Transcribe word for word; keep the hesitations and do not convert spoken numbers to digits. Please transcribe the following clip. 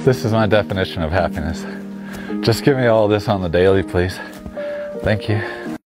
This is my definition of happiness. Just give me all this on the daily, please. Thank you.